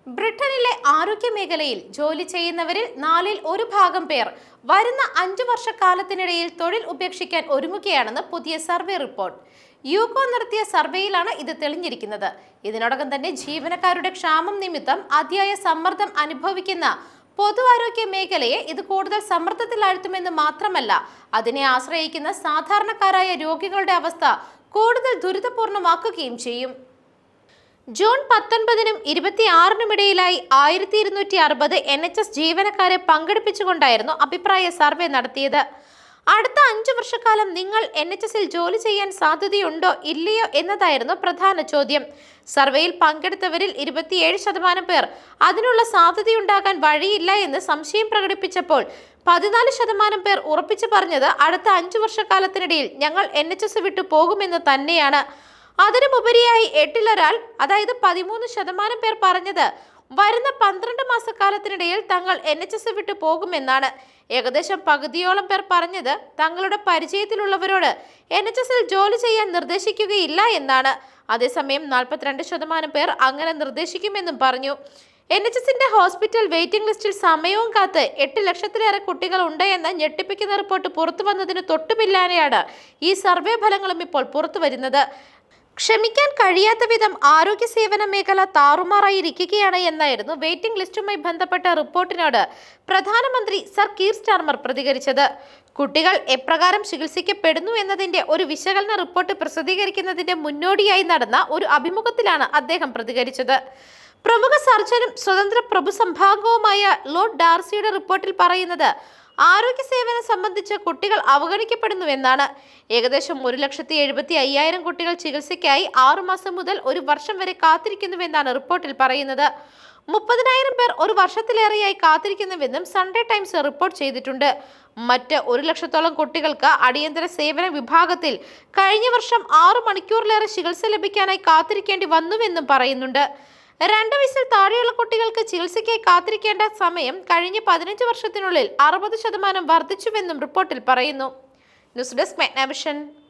ബ്രിട്ടനിലെ ആരോഗ്യ മേഖലയിൽ ജോലി ചെയ്യുന്നവരിൽ 1/4 പേർ വരുന്ന 5 വർഷക്കാലത്തിനിടയിൽ തൊഴിൽ ഉപേക്ഷിക്കാൻ ഒരുങ്ങുകയാണെന്ന് പുതിയ സർവേ റിപ്പോർട്ട്. യുകോ നടത്തിയ സർവേയിലാണ് ഇത് തെളിഞ്ഞിരിക്കുന്നത്. ഇതിനോടകം തന്നെ ജീവനക്കാരുടെ ക്ഷാമം നിമിത്തം അതിയായ സമ്മർദ്ദം അനുഭവിക്കുന്ന പൊതു ആരോഗ്യ മേഖലയെ ഇത് കൂടുതൽ സമ്മർദ്ദത്തിലാഴ്ത്തുമെന്ന് മാത്രമല്ല, അതിനെ ആശ്രയിക്കുന്ന സാധാരണക്കാരായ രോഗികളുടെ അവസ്ഥ കൂടുതൽ ദുരിതപൂർണമാക്കുകയും ചെയ്യും. ജൂൺ 19-നും 26-നും ഇടയിലായി 1260 NHS ജീവനക്കാരെ പങ്കെടുപ്പിച്ചുകൊണ്ടായിരുന്നു അഭിപ്രായ സർവേ നടത്തിയത്. അടുത്ത 5 വർഷക്കാലം നിങ്ങൾ NHSൽ ജോലി ചെയ്യാൻ സാധ്യതയുണ്ടോ ഇല്ലയോ എന്നതായിരുന്നു പ്രധാന ചോദ്യം. സർവേയിൽ പങ്കെടുത്തവരിൽ 27% പേർ അതിനുള്ള സാധ്യതയുണ്ടാകാൻ വഴിയില്ല എന്ന് സംശയം പ്രകടിപ്പിച്ചപ്പോൾ 14% പേർ ഉറപ്പിച്ചു പറഞ്ഞത് അടുത്ത 5 വർഷക്കാലത്തിനിടയിൽ ഞങ്ങൾ NHS വിട്ടു പോകുമെന്ന് തന്നെയാണ്. അതിനുമുപരിയായി 8-1, അതായത് 13% പേർ പറഞ്ഞത് വരുന്ന 12 മാസക്കാലത്തിനിടയിൽ തങ്ങൾ NHS വിട്ടു പോകുമെന്നാണ്. ഏകദേശം പകുതിയോളം പേർ പറഞ്ഞത് തങ്ങളുടെ പരിചയത്തിലുള്ളവരോട് NHSൽ ജോലി ചെയ്യാൻ നിർദ്ദേശിക്കുകയില്ല എന്നാണ്. അതേസമയം 42% പേർ അങ്ങനെ നിർദ്ദേശിക്കുമെന്നും പറഞ്ഞു. NHSന്റെ ഹോസ്പിറ്റൽ വെയിറ്റിംഗ് ലിസ്റ്റിൽ സമയവും കാത്ത് 8 ലക്ഷത്തിലേറെ കുട്ടികൾ ഉണ്ട് എന്ന ഞെട്ടിപ്പിക്കുന്ന റിപ്പോർട്ട് പുറത്തു വന്നതിന് തൊട്ടുപിന്നാലെയാണ് ഈ സർവേ ഫലങ്ങളും ഇപ്പോൾ പുറത്തു വരുന്നത്. ക്ഷമിക്കാൻ കഴിയാത്ത വിധം ആരോഗ്യ സേവന മേഖല താറുമാറായിരിക്കുകയാണ് എന്നായിരുന്നു വെയിറ്റിംഗ് ലിസ്റ്റുമായി ബന്ധപ്പെട്ട റിപ്പോർട്ടിനോട് പ്രധാനമന്ത്രി സർ കീർ സ്റ്റാർമർ പ്രതികരിച്ചത്. കുട്ടികൾ എപ്രകാരം ചികിത്സിക്കപ്പെടുന്നു എന്നതിന്റെ ഒരു വിശകലന റിപ്പോർട്ട് പ്രസിദ്ധീകരിക്കുന്നതിന്റെ മുന്നോടിയായി നടന്ന ഒരു അഭിമുഖത്തിലാണ് അദ്ദേഹം പ്രതികരിച്ചത്. പ്രമുഖ സർജനും സ്വതന്ത്ര പ്രഭു സംഭാഗവുമായ ലോർഡ് ഡാർസിയുടെ റിപ്പോർട്ടിൽ പറയുന്നത് ആരോഗ്യ സേവനം സംബന്ധിച്ച് കുട്ടികൾ അവഗണിക്കപ്പെടുന്നുവെന്നാണ്. ഏകദേശം 1,75,000 കുട്ടികൾ ചികിത്സയ്ക്കായി 6 മാസം മുതൽ 1 വർഷം വരെ കാത്തിരിക്കുന്നുവെന്നാണ് റിപ്പോർട്ടിൽ പറയുന്നത്. 30,000 പേർ 1 വർഷത്തിലേറെയായി കാത്തിരിക്കുന്നുവെന്നും സൺഡേ ടൈംസ് റിപ്പോർട്ട് ചെയ്തിട്ടുണ്ട്. മറ്റ് 1 ലക്ഷത്തോളം കുട്ടികൾക്ക് അടിയന്തര സേവന വിഭാഗത്തിൽ കഴിഞ്ഞ വർഷം 6 മണിക്കൂറിലേറെ ചികിത്സ ലഭിക്കാനായി കാത്തിരിക്കേണ്ടി വന്നുവെന്നും പറയുന്നുണ്ട്. 2 വയസ്സിൽ താഴെയുള്ള കുട്ടികൾക്ക് ചികിത്സയ്ക്കായി കാത്തിരിക്കേണ്ട സമയം കഴിഞ്ഞ 15 വർഷത്തിനുള്ളിൽ 60% വർദ്ധിച്ചുവെന്നും റിപ്പോർട്ടിൽ പറയുന്നു. News desk മെഗ്നാവിഷൻ.